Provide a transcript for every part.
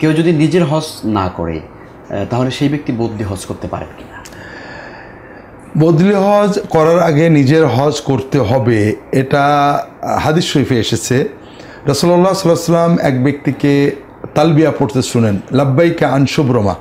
কেউ যদি নিজের হজ না করে তাহলে সেই ব্যক্তি বদলি হজ করতে পারেন কিনা? বদলি হজ করার আগে নিজের হজ করতে হবে, এটা হাদিস শরীফে এসেছে। রাসূলুল্লাহ সাল্লাল্লাহু আলাইহি ওয়াসাল্লাম এক ব্যক্তিকে তালবিয়া পড়তে শুনেন, লাব্বাইকা আন শুবরমা,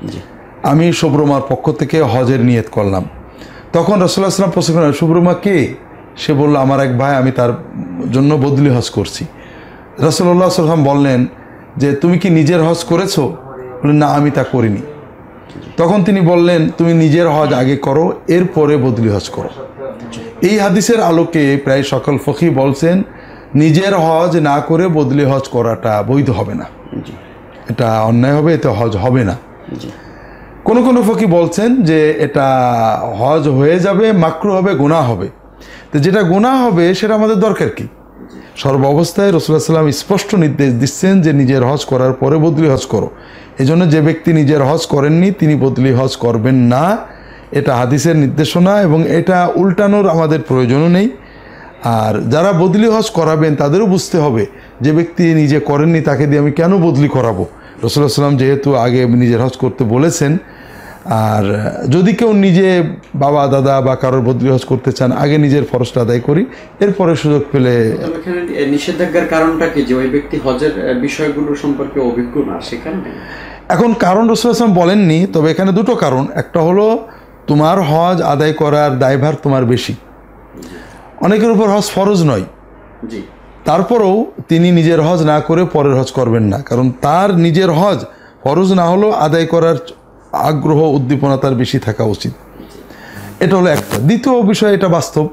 আমি শুবরমার পক্ষ থেকে হজের নিয়ত করলাম। তখন রাসূলুল্লাহ সাল্লাল্লাহু আলাইহি ওয়াসাল্লাম প্রশ্ন করলেন, শুবরমা কে? সে বলল, আমার এক ভাই, আমি তার জন্য বদলি হজ করছি। রাসূলুল্লাহ সাল্লাল্লাহু আলাইহি ওয়াসাল্লাম বললেন যে তুমি কি নিজের হজ করেছো? বললেন, না, আমি তা করিনি। তখন তিনি বললেন, তুমি নিজের হজ আগে করো, এরপরে বদলি হজ করো। এই হাদিসের আলোকে প্রায় সকল ফকি বলছেন নিজের হজ না করে বদলি হজ করাটা বৈধ হবে না, এটা অন্যায় হবে, এতে হজ হবে না। কোন কোন ফকি বলছেন যে এটা হজ হয়ে যাবে, মাকরুহ হবে, গুনাহ হবে। তো যেটা গুনাহ হবে সেটা আমাদের দরকার কি? সর্ব অবস্থায় রাসূলুল্লাহ সাল্লাল্লাহু আলাইহি ওয়াসাল্লাম স্পষ্ট নির্দেশ দিচ্ছেন যে নিজের হজ করার পরে বদলি হজ করো। এজন্য যে ব্যক্তি নিজের হজ করেননি তিনি বদলি হজ করবেন না, এটা হাদিসের নির্দেশনা, এবং এটা উল্টানোর আমাদের প্রয়োজনও নেই। আর যারা বদলি হজ করাবেন তাদেরও বুঝতে হবে যে ব্যক্তি নিজে করেননি তাকে দিয়ে আমি কেন বদলি করাবো। রাসূলুল্লাহ সাল্লাল্লাহু আলাইহি ওয়াসাল্লাম যেহেতু আগে নিজের হজ করতে বলেছেন, আর যদি কেউ নিজে বাবা দাদা বা কারোর বদলি হজ করতে চান, আগে নিজের ফরজটা আদায় করি, এরপরে সুযোগ পেলে। নিষেধাজ্ঞার কারণটা কি, যে ওই ব্যক্তি হজের বিষয়গুলো সম্পর্কে অভিজ্ঞ না, সেখানে এখন কারণ রাসূলুল্লাহ সাল্লাল্লাহু আলাইহি ওয়াসাল্লাম বলেননি, তবে এখানে দুটো কারণ। একটা হলো তোমার হজ আদায় করার দায়ভার তোমার বেশি, অনেকের উপর হজ ফরজ নয়, তারপরেও তিনি নিজের হজ না করে পরের হজ করবেন না, কারণ তার নিজের হজ ফরজ না হলেও আদায় করার আগ্রহ উদ্দীপনা তার বেশি থাকা উচিত। এটা হলো একটা। দ্বিতীয় বিষয়, এটা বাস্তব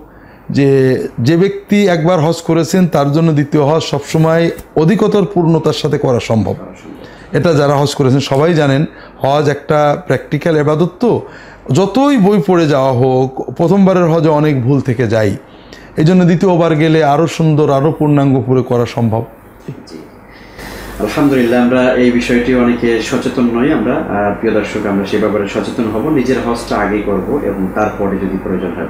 যে ব্যক্তি একবার হজ করেছেন তার জন্য দ্বিতীয় হজ সবসময় অধিকতর পূর্ণতার সাথে করা সম্ভব। এটা যারা হজ করেছেন সবাই জানেন, হজ একটা প্র্যাকটিক্যাল ইবাদত, তো যতই বই পড়ে যাওয়া হোক প্রথমবারের হজে অনেক ভুল থেকে যায়, এই জন্য দ্বিতীয়বার গেলে আরও সুন্দর, আরও পূর্ণাঙ্গ করে করা সম্ভব। আলহামদুলিল্লাহ, আমরা এই বিষয়টি অনেকে সচেতন নই। আমরা প্রিয় দর্শক, আমরা সে ব্যাপারে সচেতন হব, নিজের হজটা আগেই করব এবং তারপরে যদি প্রয়োজন হয়